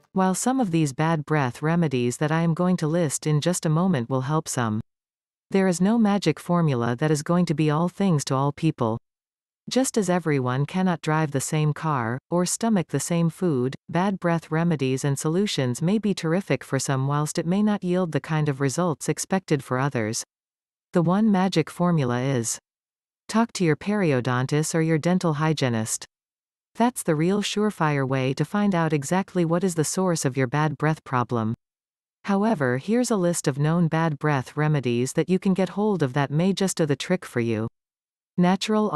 While some of these bad breath remedies that I am going to list in just a moment will help some, there is no magic formula that is going to be all things to all people. Just as everyone cannot drive the same car, or stomach the same food, bad breath remedies and solutions may be terrific for some whilst it may not yield the kind of results expected for others. The one magic formula is: talk to your periodontis or your dental hygienist. That's the real surefire way to find out exactly what is the source of your bad breath problem. However, here's a list of known bad breath remedies that you can get hold of that may just do the trick for you. Natural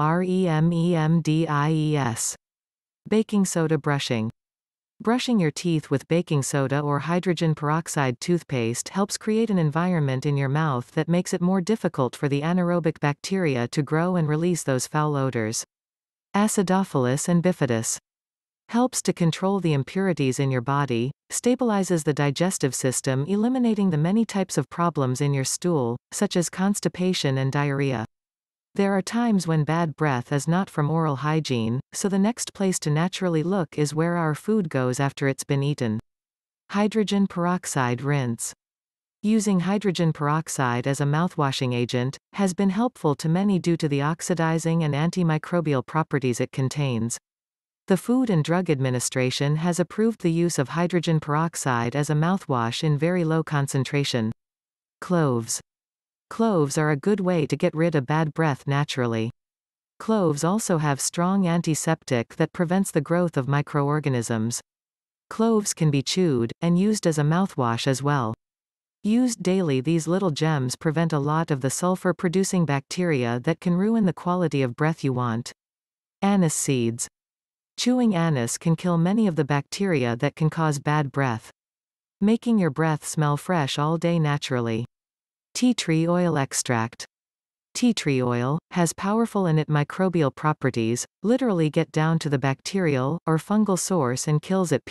REMEMDIES. Baking soda brushing. Brushing your teeth with baking soda or hydrogen peroxide toothpaste helps create an environment in your mouth that makes it more difficult for the anaerobic bacteria to grow and release those foul odors. Acidophilus and bifidus. Helps to control the impurities in your body, stabilizes the digestive system, eliminating the many types of problems in your stool, such as constipation and diarrhea. There are times when bad breath is not from oral hygiene, so the next place to naturally look is where our food goes after it's been eaten. Hydrogen peroxide rinse. Using hydrogen peroxide as a mouthwashing agent has been helpful to many due to the oxidizing and antimicrobial properties it contains. The Food and Drug Administration has approved the use of hydrogen peroxide as a mouthwash in very low concentration. Cloves. Cloves are a good way to get rid of bad breath naturally. Cloves also have strong antiseptic that prevents the growth of microorganisms. Cloves can be chewed, and used as a mouthwash as well. Used daily, these little gems prevent a lot of the sulfur-producing bacteria that can ruin the quality of breath you want. Anise seeds. Chewing anise can kill many of the bacteria that can cause bad breath, making your breath smell fresh all day naturally. Tea tree oil extract. Tea tree oil has powerful innate microbial properties, literally get down to the bacterial or fungal source and kills it.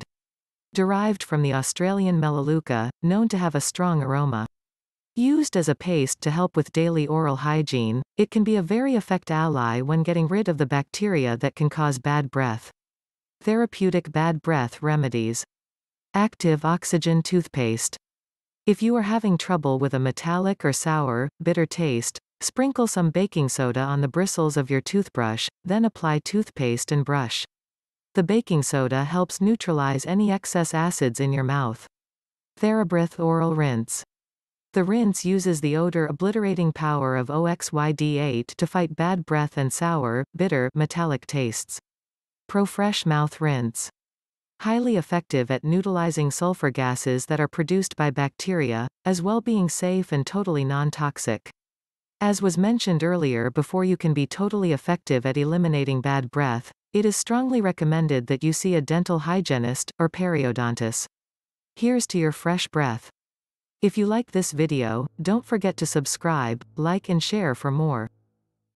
Derived from the Australian melaleuca, known to have a strong aroma. Used as a paste to help with daily oral hygiene, it can be a very effective ally when getting rid of the bacteria that can cause bad breath. Therapeutic bad breath remedies. Active oxygen toothpaste. If you are having trouble with a metallic or sour, bitter taste, sprinkle some baking soda on the bristles of your toothbrush, then apply toothpaste and brush. The baking soda helps neutralize any excess acids in your mouth. TheraBreath oral rinse. The rinse uses the odor-obliterating power of OXYD8 to fight bad breath and sour, bitter, metallic tastes. ProFresh mouth rinse. Highly effective at neutralizing sulfur gases that are produced by bacteria, as well being safe and totally non-toxic. As was mentioned earlier, before you can be totally effective at eliminating bad breath, it is strongly recommended that you see a dental hygienist or periodontis. Here's to your fresh breath. If you like this video, don't forget to subscribe, like and share for more.